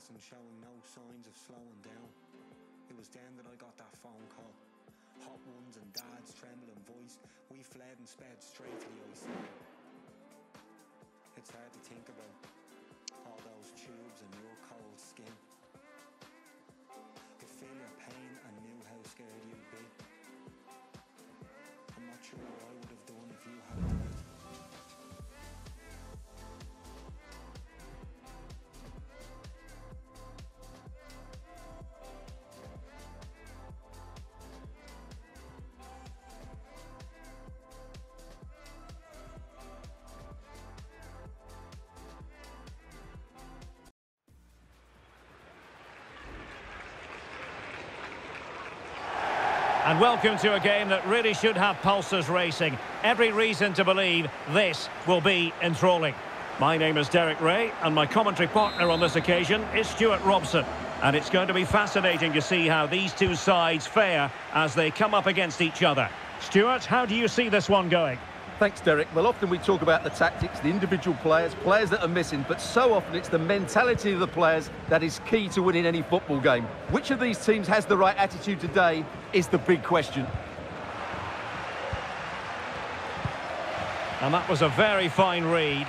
fast and showing no signs of slowing down. It was then that I got that phone call. Hot ones and Dad's trembling voice. We fled and sped straight to the ICU. It's hard to think about all those tubes and your cold skin. Could feel your pain and knew how scared you'd be. I'm not sure what I would have done if you had died. And welcome to a game that really should have pulses racing. Every reason to believe this will be enthralling. My name is Derek Ray, and my commentary partner on this occasion is Stuart Robson. And it's going to be fascinating to see how these two sides fare as they come up against each other. Stuart, how do you see this one going? Thanks, Derek. Well, often we talk about the tactics, the individual players that are missing, but so often it's the mentality of the players that is key to winning any football game. Which of these teams has the right attitude today is the big question. And that was a very fine read.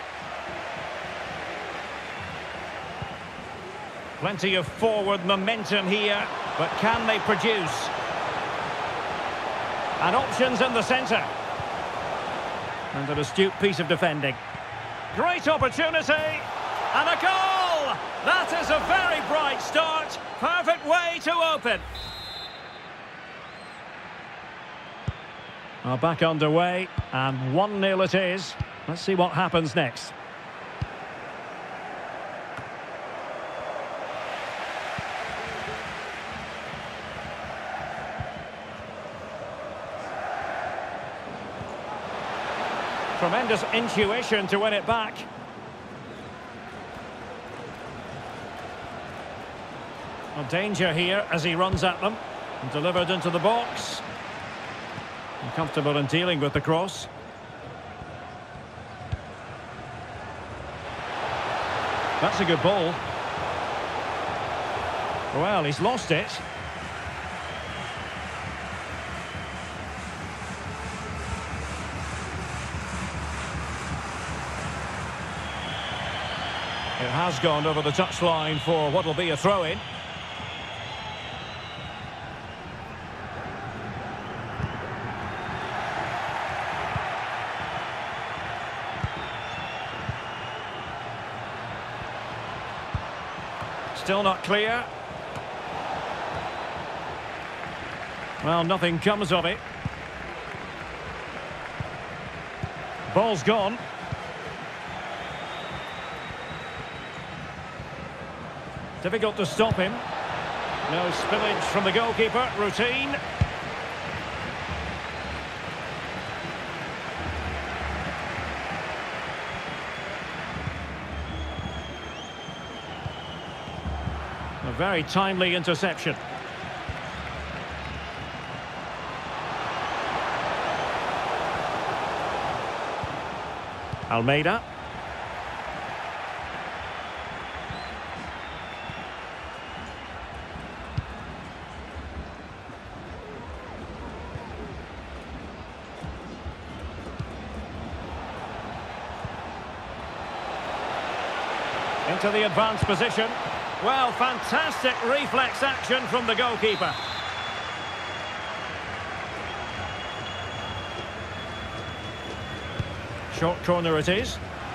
Plenty of forward momentum here, but can they produce? And options in the centre. And an astute piece of defending. Great opportunity, and a goal! That is a very bright start. Perfect way to open. Back underway, and 1-0 it is. Let's see what happens next. Tremendous intuition to win it back. A danger here as he runs at them. And delivered into the box. And comfortable in dealing with the cross. That's a good ball. Well, he's lost it. It has gone over the touchline for what will be a throw-in. Still not clear. Well, nothing comes of it. Ball's gone. Difficult to stop him. No spillage from the goalkeeper. Routine. A very timely interception. Almeida. Into the advanced position. Well, fantastic reflex action from the goalkeeper. Short corner it is.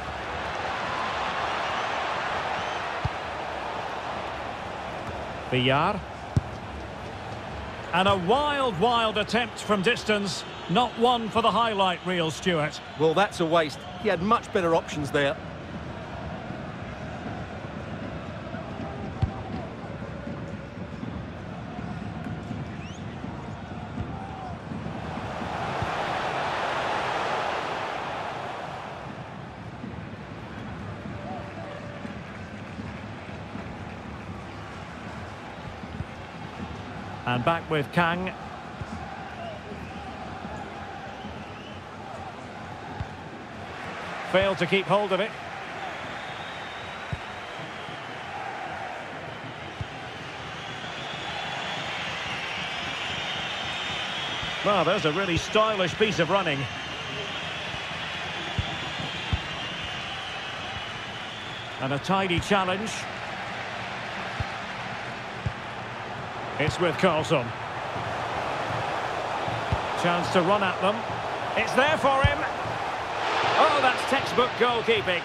Villar. And a wild attempt from distance. Not one for the highlight reel, Stuart. Well, that's a waste. He had much better options there. And back with Kang. Failed to keep hold of it. Well, there's a really stylish piece of running. And a tidy challenge. It's with Carlson. Chance to run at them. It's there for him. Oh, that's textbook goalkeeping.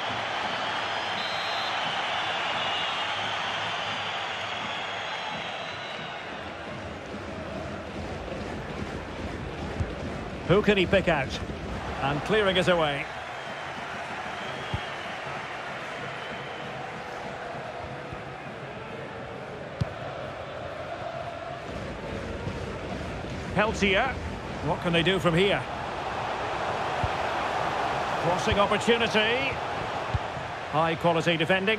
Who can he pick out? And clearing it away. Peltier. What can they do from here? Crossing opportunity. High quality defending.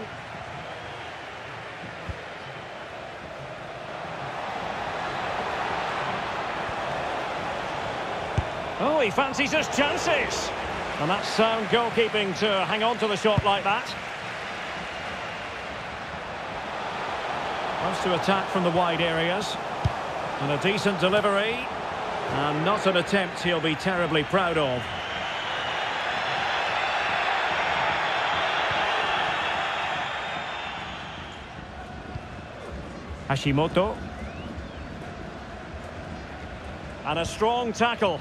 Oh, he fancies his chances. And that's sound goalkeeping to hang on to the shot like that. Wants to attack from the wide areas. And a decent delivery. And not an attempt he'll be terribly proud of. Hashimoto. And a strong tackle.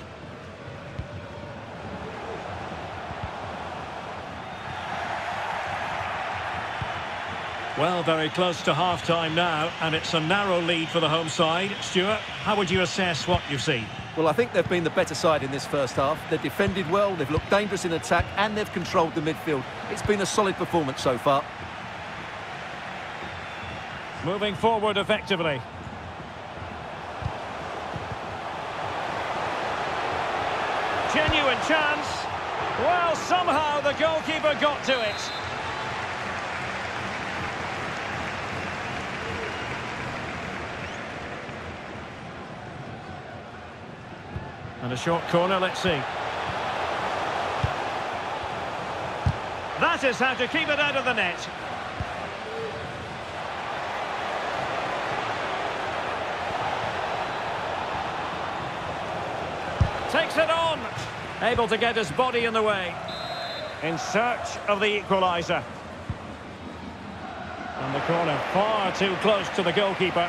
Well, very close to half-time now, and it's a narrow lead for the home side. Stuart, how would you assess what you've seen? Well, I think they've been the better side in this first half. They've defended well, they've looked dangerous in attack, and they've controlled the midfield. It's been a solid performance so far. Moving forward effectively. Genuine chance. Well, somehow the goalkeeper got to it. And a short corner, let's see. That is how to keep it out of the net. Takes it on. Able to get his body in the way. In search of the equaliser. And the corner far too close to the goalkeeper.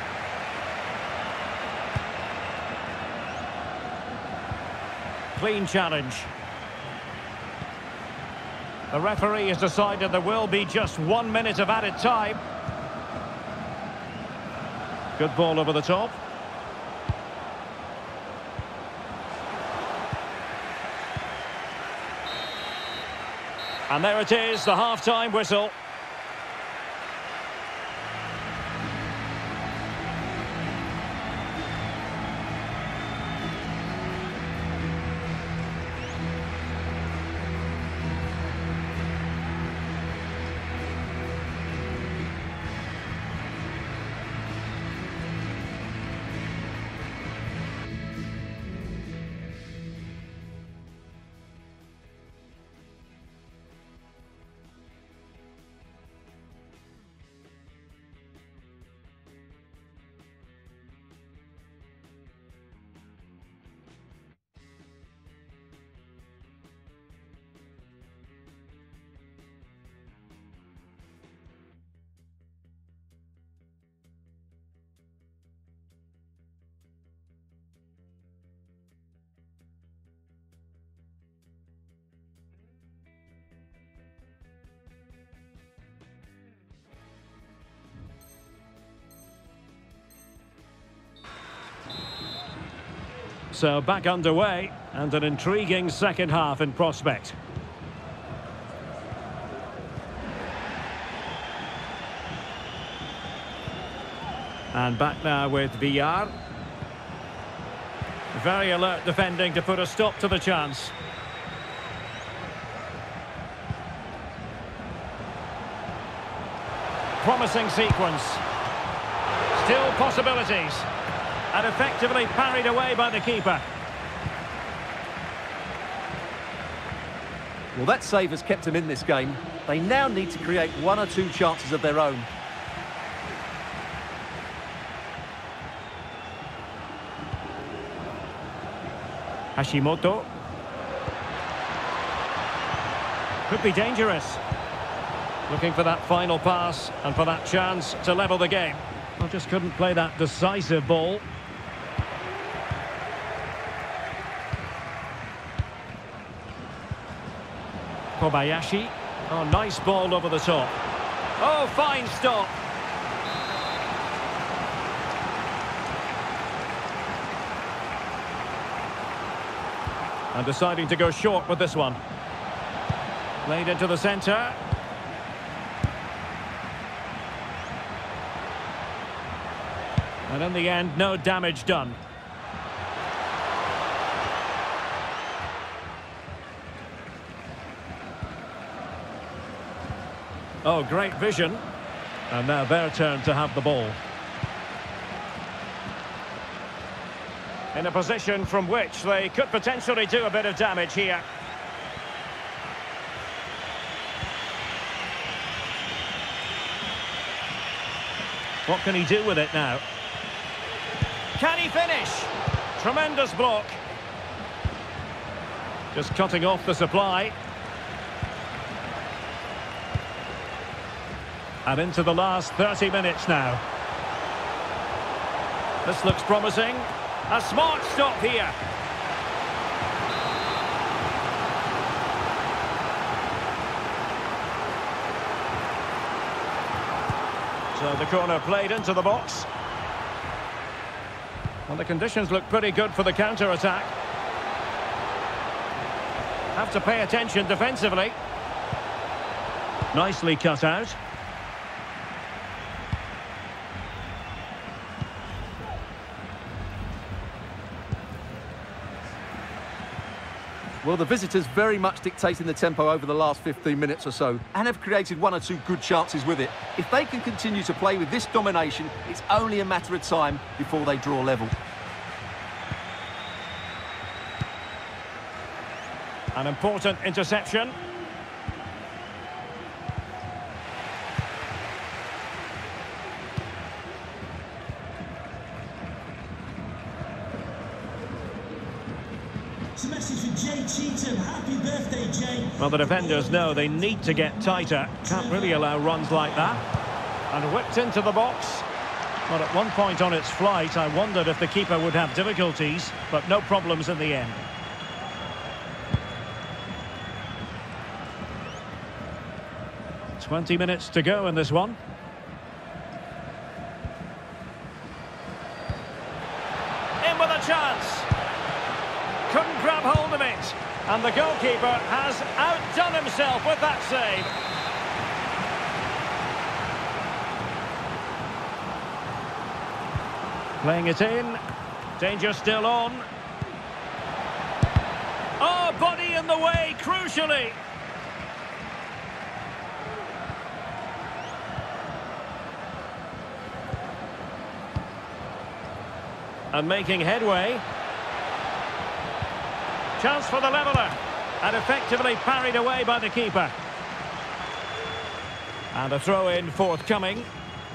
Clean challenge. The referee has decided there will be just 1 minute of added time. Good ball over the top. And there it is, the half-time whistle. So back underway, and an intriguing second half in prospect. And back now with Villar. Very alert defending to put a stop to the chance. Promising sequence. Still possibilities. And effectively parried away by the keeper. Well, that save has kept them in this game. They now need to create 1 or 2 chances of their own. Hashimoto. Could be dangerous. Looking for that final pass and for that chance to level the game. Well, just couldn't play that decisive ball. Kobayashi. Oh, nice ball over the top. Oh, fine stop. And deciding to go short with this one. Played into the centre. And in the end, no damage done. Oh, great vision. And now their turn to have the ball. In a position from which they could potentially do a bit of damage here. What can he do with it now? Can he finish? Tremendous block. Just cutting off the supply. And into the last 30 minutes now. This looks promising. A smart stop here. So the corner played into the box. Well, the conditions look pretty good for the counter-attack. Have to pay attention defensively. Nicely cut out. Well, the visitors very much dictating the tempo over the last 15 minutes or so and have created one or two good chances with it. If they can continue to play with this domination, it's only a matter of time before they draw level. An important interception. It's a message for Jay Cheatham. Happy birthday, Jay. Well, the defenders know they need to get tighter. Can't really allow runs like that. And whipped into the box. But at one point on its flight, I wondered if the keeper would have difficulties, but no problems in the end. "20 minutes to go in this one. In with a chance. Couldn't grab hold of it. And the goalkeeper has outdone himself with that save. Playing it in. Danger still on. Oh, body in the way, crucially. And making headway. Chance for the leveller. And effectively parried away by the keeper. And a throw-in forthcoming.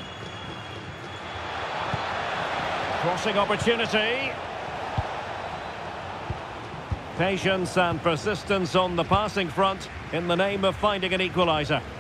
Crossing opportunity. Patience and persistence on the passing front in the name of finding an equaliser.